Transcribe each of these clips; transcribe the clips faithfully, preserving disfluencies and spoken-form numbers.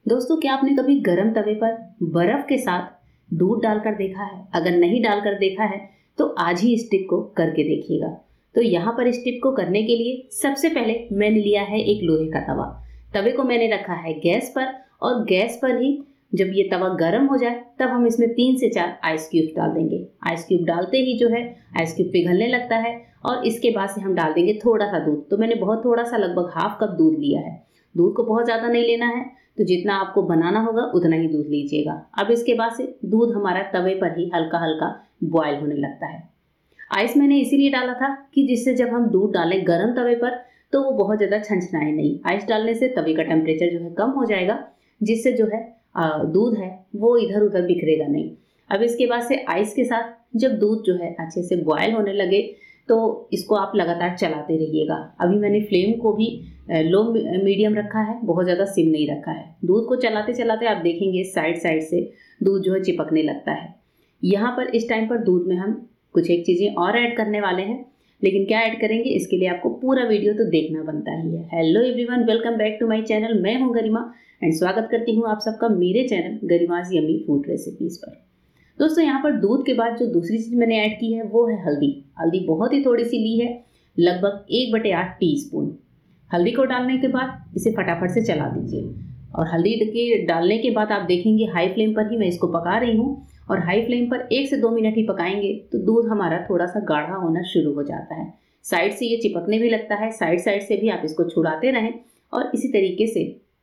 दोस्तों, क्या आपने कभी गरम तवे पर बर्फ के साथ दूध डालकर देखा है? अगर नहीं डालकर देखा है तो आज ही इस टिप को करके देखिएगा। तो यहाँ पर इस टिप को करने के लिए सबसे पहले मैंने लिया है एक लोहे का तवा। तवे को मैंने रखा है गैस पर और गैस पर ही जब ये तवा गर्म हो जाए तब हम इसमें तीन से चार आइस क्यूब डाल देंगे। आइस क्यूब डालते ही जो है आइस क्यूब पिघलने लगता है और इसके बाद से हम डाल देंगे थोड़ा सा दूध। तो मैंने बहुत थोड़ा सा, लगभग हाफ कप दूध लिया है। दूध को बहुत ज़्यादा नहीं लेना है, तो जितना आपको बनाना होगा उतना ही दूध लीजिएगा। अब इसके बाद से दूध हमारा तवे पर ही हल्का हल्का बॉयल होने लगता है। आइस मैंने इसीलिए डाला था कि जिससे जब हम दूध डालें गर्म तवे पर तो वो बहुत ज़्यादा छंछनाए नहीं। आइस डालने से तवे का टेम्परेचर जो है कम हो जाएगा, जिससे जो है दूध है वो इधर उधर बिखरेगा नहीं। अब इसके बाद से आइस के साथ जब दूध जो है अच्छे से बॉयल होने लगे तो इसको आप लगातार चलाते रहिएगा। अभी मैंने फ्लेम को भी लो मीडियम रखा है, बहुत ज़्यादा सिम नहीं रखा है। दूध को चलाते चलाते आप देखेंगे साइड साइड से दूध जो है चिपकने लगता है। यहाँ पर इस टाइम पर दूध में हम कुछ एक चीज़ें और ऐड करने वाले हैं, लेकिन क्या ऐड करेंगे इसके लिए आपको पूरा वीडियो तो देखना बनता ही है। Hello everyone, welcome back to my channel. मैं हूँ गरिमा एंड स्वागत करती हूँ आप सबका मेरे channel Garima's yummy food recipes पर। दोस्तों, यहाँ पर दूध के बाद जो दूसरी चीज़ मैंने ऐड की है वो है हल्दी। हल्दी बहुत ही थोड़ी सी ली है, लगभग एक बटे आठ टी स्पून। हल्दी को डालने के बाद इसे फटाफट से चला दीजिए और हल्दी के डालने के बाद आप देखेंगे हाई फ्लेम पर ही मैं इसको पका रही हूँ और हाई फ्लेम पर एक से दो मिनट ही पकाएंगे तो दूध हमारा थोड़ा सा गाढ़ा होना शुरू हो जाता है। साइड से ये चिपकने भी लगता है, साइड साइड से भी आप इसको छुड़ाते रहें और इसी तरीके से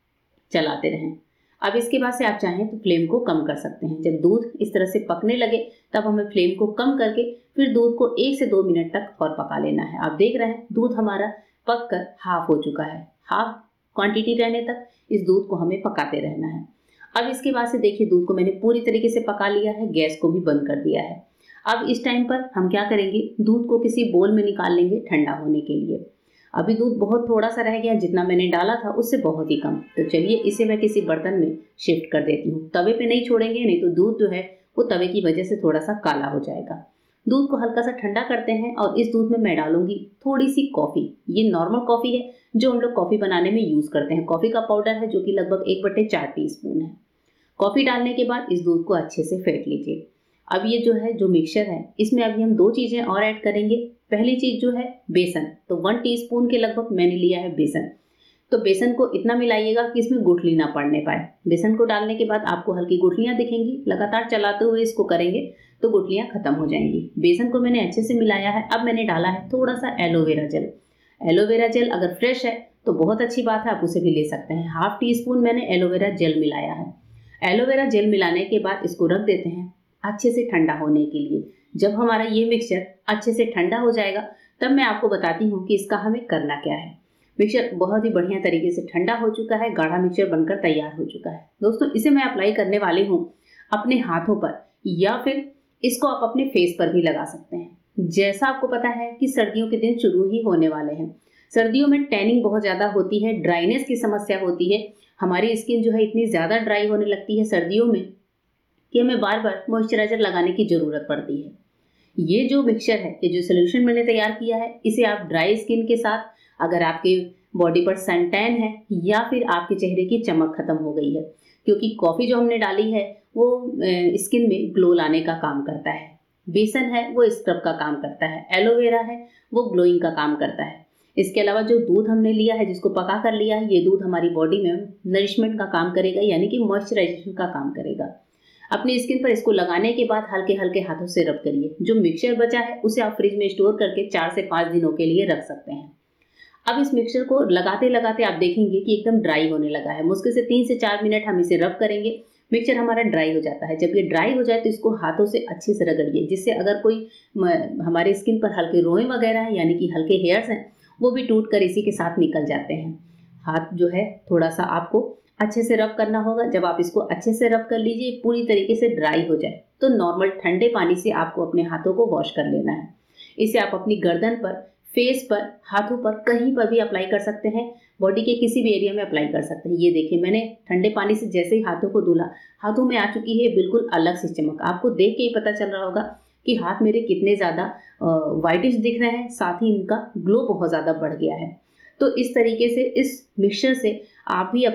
चलाते रहें। अब इसके बाद से आप चाहें तो फ्लेम को कम कर सकते हैं। जब दूध इस तरह से पकने लगे तब हमें फ्लेम को कम करके फिर दूध को एक से दो मिनट तक और पका लेना है। आप देख रहे हैं दूध हमारा पक कर हाफ हो चुका है। हाफ क्वांटिटी रहने तक इस दूध को हमें पकाते रहना है। अब इसके बाद से देखिए दूध को मैंने पूरी तरीके से पका लिया है, गैस को भी बंद कर दिया है। अब इस टाइम पर हम क्या करेंगे, दूध को किसी बोल में निकाल लेंगे ठंडा होने के लिए। अभी दूध बहुत थोड़ा सा रह गया, जितना मैंने डाला था उससे बहुत ही कम। तो चलिए इसे मैं किसी बर्तन में शिफ्ट कर देती हूँ। तवे पे नहीं छोड़ेंगे, नहीं तो दूध जो है वो तवे की वजह से थोड़ा सा काला हो जाएगा। दूध को हल्का सा ठंडा करते हैं और इस दूध में मैं डालूंगी थोड़ी सी कॉफ़ी। ये नॉर्मल कॉफ़ी है जो हम लोग कॉफ़ी बनाने में यूज़ करते हैं। कॉफ़ी का पाउडर है जो कि लगभग एक बटे चार टी स्पून है। कॉफ़ी डालने के बाद इस दूध को अच्छे से फेंट लीजिए। अब ये जो है जो मिक्सचर है इसमें अभी हम दो चीज़ें और ऐड करेंगे। पहली चीज़ जो है बेसन, तो वन टीस्पून के लगभग मैंने लिया है बेसन। तो बेसन को इतना मिलाइएगा कि इसमें गुठली ना पड़ने पाए। बेसन को डालने के बाद आपको हल्की गुठलियाँ दिखेंगी, लगातार चलाते हुए इसको करेंगे तो गुठलियाँ खत्म हो जाएंगी। बेसन को मैंने अच्छे से मिलाया है। अब मैंने डाला है थोड़ा सा एलोवेरा जेल। एलोवेरा जेल अगर फ्रेश है तो बहुत अच्छी बात है, आप उसे भी ले सकते हैं। हाफ टी स्पून मैंने एलोवेरा जेल मिलाया है। एलोवेरा जेल मिलाने के बाद इसको रख देते हैं अच्छे से ठंडा होने के लिए। जब हमारा ये मिक्सचर अच्छे से ठंडा हो जाएगा तब मैं आपको बताती हूँ कि इसका हमें करना क्या है। मिक्सचर बहुत ही बढ़िया तरीके से ठंडा हो चुका है, गाढ़ा मिक्सचर बनकर तैयार हो चुका है। दोस्तों, इसे मैं अप्लाई करने वाली हूँ अपने हाथों पर, या फिर इसको आप अपने फेस पर भी लगा सकते हैं। जैसा आपको पता है कि सर्दियों के दिन शुरू ही होने वाले हैं। सर्दियों में टैनिंग बहुत ज़्यादा होती है, ड्राइनेस की समस्या होती है। हमारी स्किन जो है इतनी ज़्यादा ड्राई होने लगती है सर्दियों में कि हमें बार बार मॉइस्चराइजर लगाने की ज़रूरत पड़ती है। ये जो मिक्सचर है, ये जो सोल्यूशन मैंने तैयार किया है, इसे आप ड्राई स्किन के साथ, अगर आपके बॉडी पर सन टैन है या फिर आपके चेहरे की चमक खत्म हो गई है, क्योंकि कॉफ़ी जो हमने डाली है वो स्किन में ग्लो लाने का काम करता है। बेसन है वो स्क्रब का काम करता है। एलोवेरा है वो ग्लोइंग का काम करता है। इसके अलावा जो दूध हमने लिया है, जिसको पका कर लिया है, ये दूध हमारी बॉडी में नरिशमेंट का काम करेगा, यानी कि मॉइस्चराइजेशन का काम करेगा। अपनी स्किन पर इसको लगाने के बाद हल्के हल्के हाथों से रब करिए। जो मिक्सचर बचा है उसे आप फ्रिज में स्टोर करके चार से पाँच दिनों के लिए रख सकते हैं। अब इस मिक्सचर को लगाते लगाते आप देखेंगे कि एकदम ड्राई होने लगा है। मुश्किल से तीन से चार मिनट हम इसे रब करेंगे, मिक्सचर हमारा ड्राई हो जाता है। जब ये ड्राई हो जाए तो इसको हाथों से अच्छे से रगड़िए, जिससे अगर कोई हमारे स्किन पर हल्के रोए वगैरह हैं, यानी कि हल्के हेयर्स हैं, वो भी टूट कर इसी के साथ निकल जाते हैं। हाथ जो है थोड़ा सा आपको अच्छे से रब करना होगा। जब आप इसको अच्छे से रब कर लीजिए, पूरी तरीके से ड्राई हो जाए, तो नॉर्मल ठंडे पानी से आपको अपने हाथों को वॉश कर लेना है। इसे आप अपनी गर्दन पर, फेस पर, हाथों पर, कहीं पर भी अप्लाई कर सकते हैं। बॉडी के किसी भी एरिया में अप्लाई कर सकते हैं। ये देखिए, मैंने ठंडे पानी से जैसे ही हाथों को धुला, हाथों में आ चुकी है बिल्कुल अलग सी चमक। आपको देख के ही पता चल रहा होगा कि हाथ मेरे कितने ज़्यादा वाइटिश दिख रहे हैं, साथ ही इनका ग्लो बहुत ज़्यादा बढ़ गया है। तो इस तरीके से इस मिक्सचर से आप भी अपने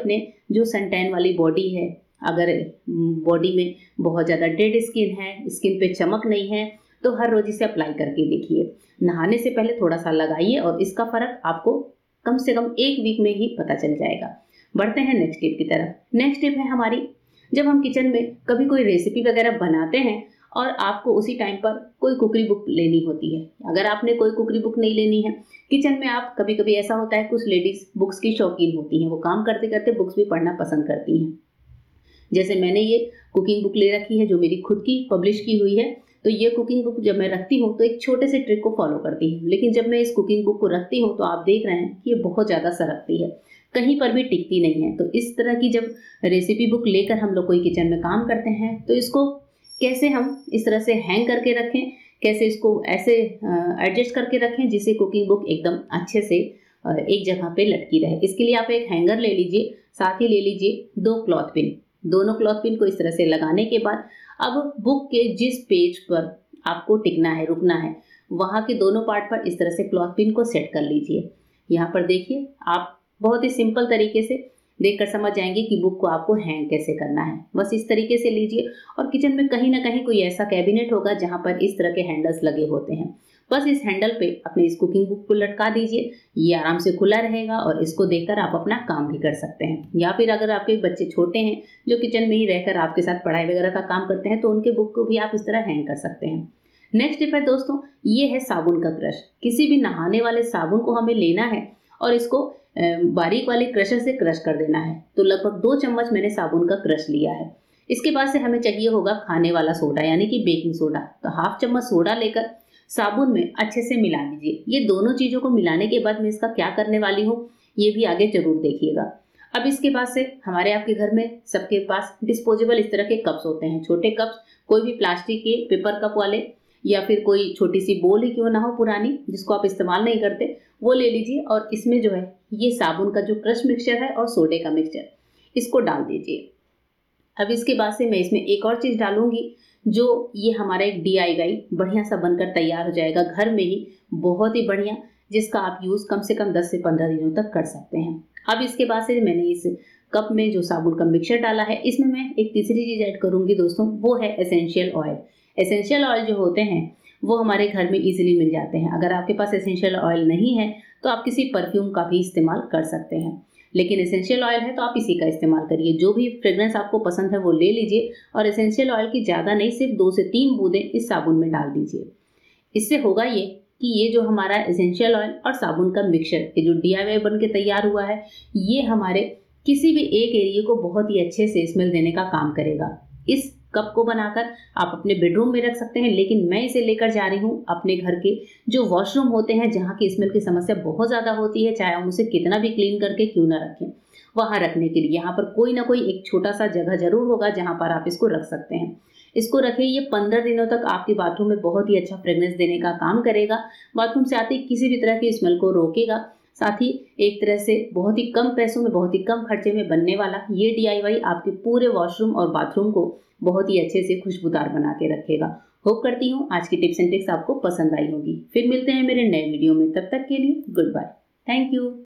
जो सनटैन वाली बॉडी है, अगर बॉडी में बहुत ज़्यादा डेड स्किन है, स्किन पे चमक नहीं है, तो हर रोज इसे अप्लाई करके देखिए। नहाने से पहले थोड़ा सा लगाइए और इसका फ़र्क आपको कम से कम एक वीक में ही पता चल जाएगा। बढ़ते हैं नेक्स्ट टिप की तरफ। नेक्स्ट टिप है हमारी, जब हम किचन में कभी कोई रेसिपी वगैरह बनाते हैं और आपको उसी टाइम पर कोई कुकरी बुक लेनी होती है। अगर आपने कोई कुकरी बुक नहीं लेनी है, किचन में आप कभी कभी ऐसा होता है कुछ लेडीज़ बुक्स की शौकीन होती हैं, वो काम करते करते बुक्स भी पढ़ना पसंद करती हैं। जैसे मैंने ये कुकिंग बुक ले रखी है जो मेरी खुद की पब्लिश की हुई है। तो ये कुकिंग बुक जब मैं रखती हूँ तो एक छोटे से ट्रिक को फॉलो करती हूँ, लेकिन जब मैं इस कुकिंग बुक को रखती हूँ तो आप देख रहे हैं कि ये बहुत ज़्यादा सरकती है, कहीं पर भी टिकती नहीं है। तो इस तरह की जब रेसिपी बुक लेकर हम लोग कोई किचन में काम करते हैं तो इसको कैसे हम इस तरह से हैंग करके रखें, कैसे इसको ऐसे एडजस्ट करके रखें जिससे कुकिंग बुक एकदम अच्छे से एक जगह पे लटकी रहे। इसके लिए आप एक हैंगर ले लीजिए, साथ ही ले लीजिए दो क्लॉथ पिन। दोनों क्लॉथ पिन को इस तरह से लगाने के बाद अब बुक के जिस पेज पर आपको टिकना है, रुकना है, वहाँ के दोनों पार्ट पर इस तरह से क्लॉथ पिन को सेट कर लीजिए। यहाँ पर देखिए, आप बहुत ही सिंपल तरीके से देखकर समझ जाएंगे कि बुक को आपको हैंग कैसे करना है। बस इस तरीके से लीजिए और किचन में कहीं ना कहीं कोई ऐसा कैबिनेट होगा जहाँ पर इस तरह के हैंडल्स लगे होते हैं। बस इस हैंडल पे अपने इस कुकिंग बुक को लटका दीजिए, ये आराम से खुला रहेगा और इसको देखकर आप अपना काम भी कर सकते हैं। या फिर अगर आपके बच्चे छोटे हैं जो किचन में ही रहकर आपके साथ पढ़ाई वगैरह का काम करते हैं तो उनके बुक को भी आप इस तरह हैंग कर सकते हैं। नेक्स्ट टिप है दोस्तों, ये है साबुन का क्रश। किसी भी नहाने वाले साबुन को हमें लेना है और इसको बारीक वाले क्रशर से क्रश कर देना है। तो लगभग दो चम्मच मैंने साबुन का क्रश लिया है। इसके बाद से हमें चाहिए होगा खाने वाला सोडा यानी कि बेकिंग सोडा। तो हाफ चम्मच सोडा लेकर साबुन में अच्छे से मिला लीजिए। ये दोनों चीज़ों को मिलाने के बाद मैं इसका क्या करने वाली हूँ ये भी आगे जरूर देखिएगा। अब इसके बाद से हमारे आपके घर में सबके पास डिस्पोजेबल इस तरह के कप्स होते हैं, छोटे कप्स, कोई भी प्लास्टिक के पेपर कप वाले या फिर कोई छोटी सी बोल ही क्यों ना हो पुरानी जिसको आप इस्तेमाल नहीं करते, वो ले लीजिए और इसमें जो है ये साबुन का जो क्रश मिक्सचर है और सोडे का मिक्सचर इसको डाल दीजिए। अब इसके बाद से मैं इसमें एक और चीज़ डालूंगी जो ये हमारा एक डी आई वाई बढ़िया सा बनकर तैयार हो जाएगा घर में ही, बहुत ही बढ़िया, जिसका आप यूज़ कम से कम दस से पंद्रह दिनों तक कर सकते हैं। अब इसके बाद से मैंने इस कप में जो साबुन का मिक्सचर डाला है इसमें मैं एक तीसरी चीज़ ऐड करूँगी दोस्तों, वो है एसेंशियल ऑयल। एसेंशियल ऑयल जो होते हैं वो हमारे घर में इजीली मिल जाते हैं। अगर आपके पास एसेंशियल ऑयल नहीं है तो आप किसी परफ्यूम का भी इस्तेमाल कर सकते हैं, लेकिन एसेंशियल ऑयल है तो आप इसी का इस्तेमाल करिए। जो भी फ्रेग्रेंस आपको पसंद है वो ले लीजिए और एसेंशियल ऑयल की ज़्यादा नहीं, सिर्फ दो से तीन बूंदें इस साबुन में डाल दीजिए। इससे होगा ये कि ये जो हमारा एसेंशियल ऑयल और साबुन का मिक्सचर ये जो डी आई वाई बन के तैयार हुआ है ये हमारे किसी भी एक एरिया को बहुत ही अच्छे से स्मेल देने का काम करेगा। इस कप को बनाकर आप अपने बेडरूम में रख सकते हैं, लेकिन मैं इसे लेकर जा रही हूँ अपने घर के जो वॉशरूम होते हैं जहाँ की स्मेल की समस्या बहुत ज़्यादा होती है, चाहे हम उसे कितना भी क्लीन करके क्यों ना रखें, वहाँ रखने के लिए यहाँ पर कोई ना कोई एक छोटा सा जगह जरूर होगा जहाँ पर आप इसको रख सकते हैं। इसको रखिए, ये पंद्रह दिनों तक आपके बाथरूम में बहुत ही अच्छा फ्रेग्रेंस देने का काम करेगा। बाथरूम से आती किसी भी तरह की स्मेल को रोकेगा, साथ ही एक तरह से बहुत ही कम पैसों में बहुत ही कम खर्चे में बनने वाला ये डी आई वाई आपके पूरे वॉशरूम और बाथरूम को बहुत ही अच्छे से खुशबूदार बना के रखेगा। होप करती हूँ आज की टिप्स एंड ट्रिक्स आपको पसंद आई होगी। फिर मिलते हैं मेरे नए वीडियो में, तब तक के लिए गुड बाय, थैंक यू।